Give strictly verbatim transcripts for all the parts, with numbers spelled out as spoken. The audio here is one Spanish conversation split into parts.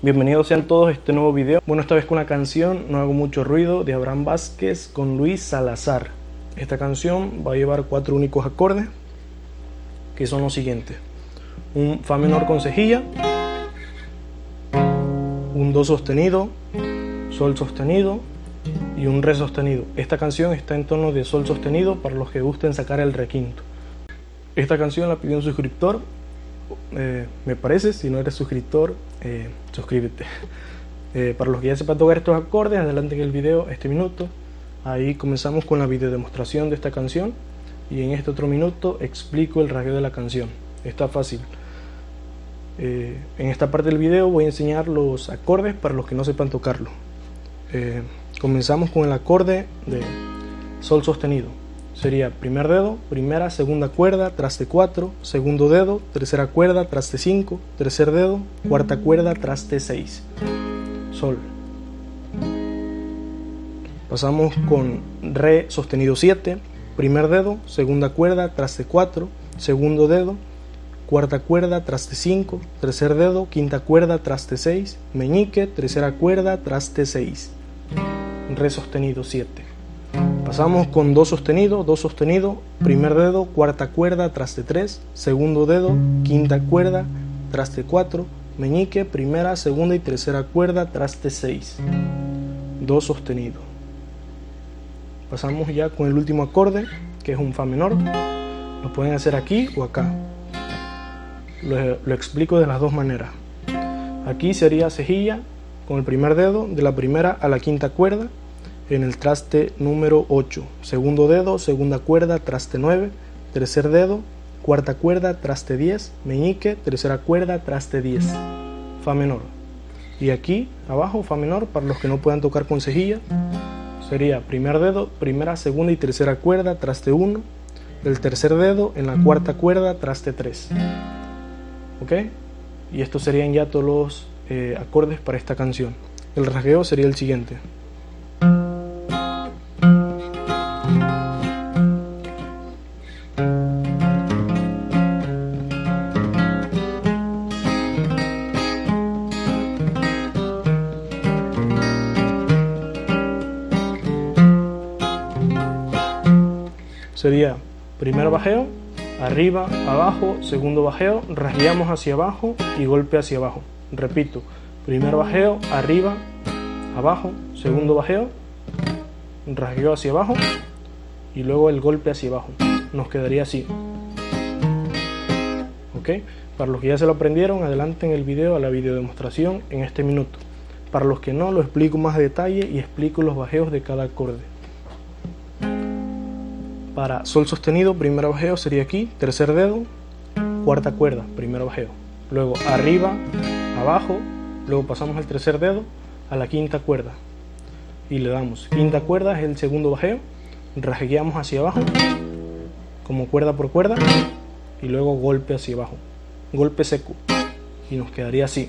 Bienvenidos sean todos a este nuevo video. Bueno, esta vez con una canción, No hago mucho ruido, de Abraham Vázquez con Luis Salazar. Esta canción va a llevar cuatro únicos acordes, que son los siguientes: un fa menor con cejilla, un do sostenido, sol sostenido y un re sostenido. Esta canción está en tono de sol sostenido para los que gusten sacar el requinto. Esta canción la pidió un suscriptor, eh, me parece. Si no eres suscriptor, eh, suscríbete. Eh, para los que ya sepan tocar estos acordes, adelante en el video este minuto. Ahí comenzamos con la video demostración de esta canción y en este otro minuto explico el rasgueo de la canción. Está fácil. Eh, en esta parte del video voy a enseñar los acordes para los que no sepan tocarlo. Eh, comenzamos con el acorde de sol sostenido. Sería primer dedo, primera, segunda cuerda, traste cuatro, segundo dedo, tercera cuerda, traste cinco, tercer dedo, cuarta cuerda, traste seis. Sol. Pasamos con re sostenido siete, primer dedo, segunda cuerda, traste cuatro, segundo dedo, cuarta cuerda, traste cinco, tercer dedo, quinta cuerda, traste seis, meñique, tercera cuerda, traste seis. Re sostenido siete. Pasamos con do sostenido, do sostenido, primer dedo, cuarta cuerda, traste tres, segundo dedo, quinta cuerda, traste cuatro, meñique, primera, segunda y tercera cuerda, traste seis. Do sostenido. Pasamos ya con el último acorde, que es un fa menor. Lo pueden hacer aquí o acá. Lo, lo explico de las dos maneras. Aquí sería cejilla con el primer dedo de la primera a la quinta cuerda en el traste número ocho, segundo dedo, segunda cuerda, traste nueve, tercer dedo, cuarta cuerda, traste diez, meñique, tercera cuerda, traste diez, fa menor. Y aquí abajo fa menor para los que no puedan tocar con cejilla, sería primer dedo, primera, segunda y tercera cuerda, traste uno, el tercer dedo en la cuarta cuerda, traste tres. ¿Ok? Y estos serían ya todos los eh, acordes para esta canción. El rasgueo sería el siguiente. Sería primer bajeo, arriba, abajo, segundo bajeo, rasgueamos hacia abajo y golpe hacia abajo. Repito, primer bajeo, arriba, abajo, segundo bajeo, rasgueo hacia abajo y luego el golpe hacia abajo. Nos quedaría así. ¿Ok? Para los que ya se lo aprendieron, adelante en el video a la video demostración en este minuto. Para los que no, lo explico más a detalle y explico los bajeos de cada acorde. Para sol sostenido, primer bajeo sería aquí, tercer dedo, cuarta cuerda, primer bajeo. Luego arriba, abajo, luego pasamos el tercer dedo a la quinta cuerda y le damos quinta cuerda, es el segundo bajeo, rasgueamos hacia abajo como cuerda por cuerda y luego golpe hacia abajo, golpe seco, y nos quedaría así.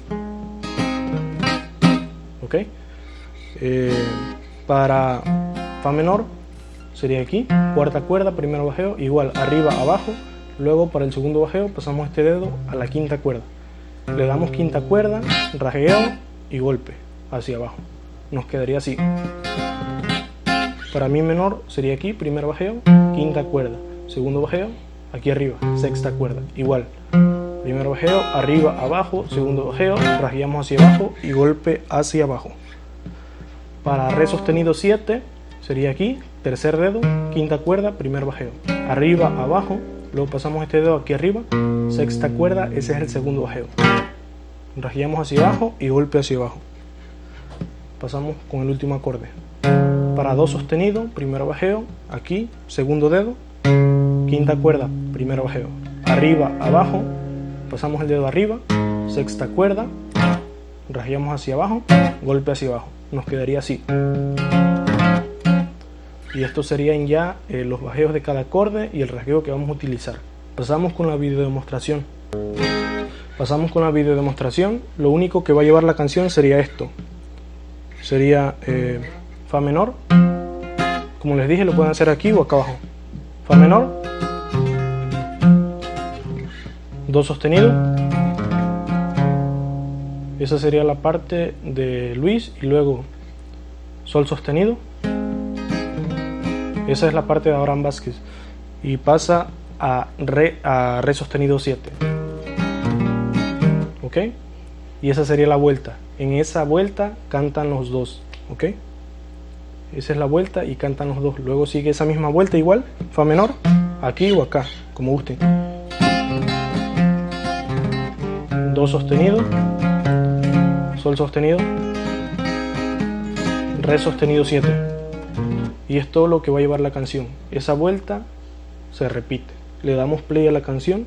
¿Ok? Eh, para fa menor sería aquí, cuarta cuerda, primer bajeo, igual arriba, abajo, luego para el segundo bajeo pasamos este dedo a la quinta cuerda, le damos quinta cuerda, rasgueo y golpe hacia abajo, nos quedaría así. Para mi menor sería aquí, primer bajeo, quinta cuerda, segundo bajeo, aquí arriba, sexta cuerda, igual, primer bajeo, arriba, abajo, segundo bajeo, rasgueamos hacia abajo y golpe hacia abajo. Para re sostenido siete sería aquí, tercer dedo, quinta cuerda, primer bajeo, arriba, abajo, luego pasamos este dedo aquí arriba, sexta cuerda, ese es el segundo bajeo, rasgueamos hacia abajo y golpe hacia abajo. Pasamos con el último acorde. Para do sostenido, primer bajeo, aquí, segundo dedo, quinta cuerda, primer bajeo, arriba, abajo, pasamos el dedo arriba, sexta cuerda, rasgueamos hacia abajo, golpe hacia abajo, nos quedaría así. Y estos serían ya eh, los bajeos de cada acorde y el rasgueo que vamos a utilizar. Pasamos con la video demostración. Pasamos con la video demostración. Lo único que va a llevar la canción sería esto. Sería eh, fa menor. Como les dije, lo pueden hacer aquí o acá abajo. Fa menor, do sostenido, Esa sería la parte de Luis, y luego sol sostenido. Esa es la parte de Abraham Vázquez, y pasa a re, a re sostenido siete. ¿Ok? Y esa sería la vuelta. En esa vuelta cantan los dos. ¿Ok? Esa es la vuelta y cantan los dos. Luego sigue esa misma vuelta igual, fa menor, aquí o acá, como gusten. Do sostenido, sol sostenido, re sostenido siete. Y es todo lo que va a llevar la canción. Esa vuelta se repite. Le damos play a la canción.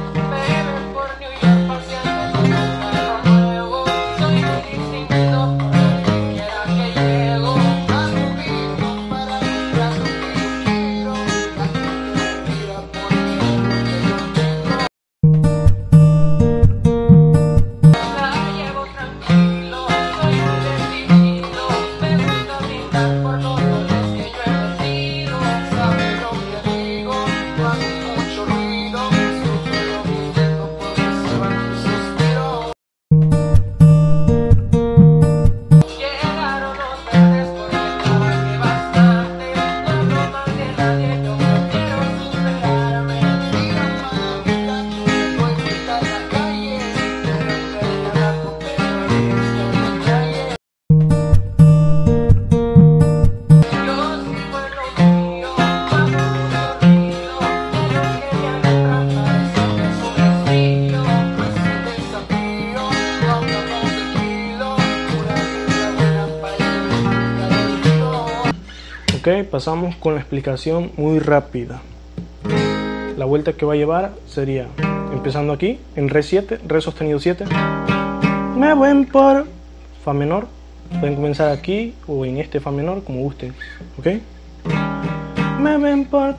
Ok, pasamos con la explicación muy rápida. La vuelta que va a llevar sería, empezando aquí, en re siete, re sostenido siete. Me voy por fa menor. Pueden comenzar aquí o en este fa menor, como gusten. Ok. Me ven por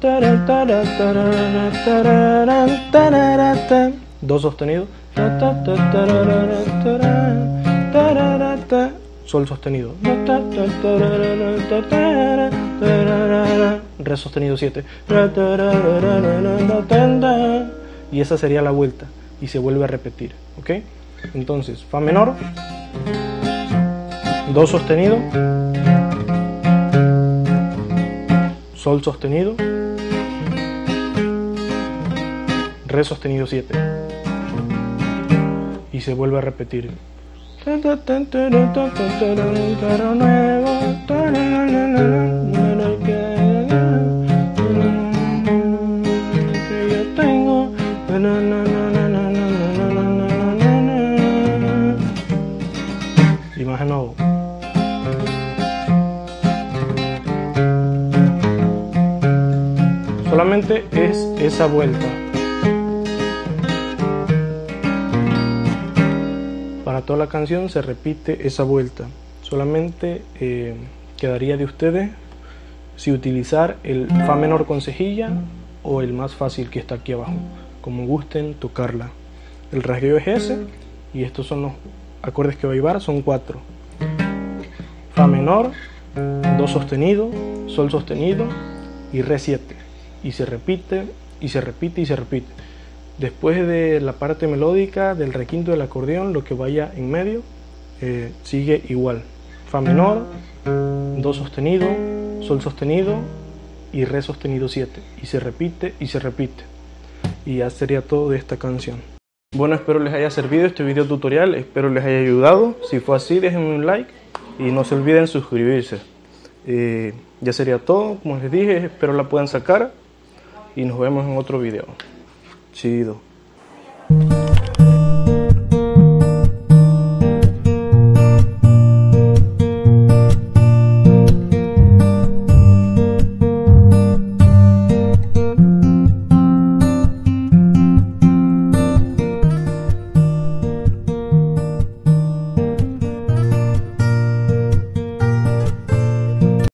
do sostenido, sol sostenido, re sostenido siete, y esa sería la vuelta y se vuelve a repetir. ¿Ok? Entonces, fa menor, do sostenido, sol sostenido, re sostenido siete, y se vuelve a repetir. Y más de nuevo. Solamente es esa vuelta. Para toda la canción se repite esa vuelta. Solamente eh, quedaría de ustedes si utilizar el fa menor con cejilla o el más fácil que está aquí abajo, como gusten tocarla. El rasgueo es ese, y estos son los acordes que va a llevar, son cuatro: fa menor, do sostenido, sol sostenido y re siete, y se repite y se repite y se repite. Después de la parte melódica del requinto del acordeón, lo que vaya en medio eh, sigue igual: fa menor, do sostenido, sol sostenido y re sostenido siete, y se repite y se repite. Y ya sería todo de esta canción. Bueno, espero les haya servido este video tutorial, espero les haya ayudado. Si fue así, déjenme un like y no se olviden suscribirse. Eh, ya sería todo, como les dije, espero la puedan sacar y nos vemos en otro video. Chido.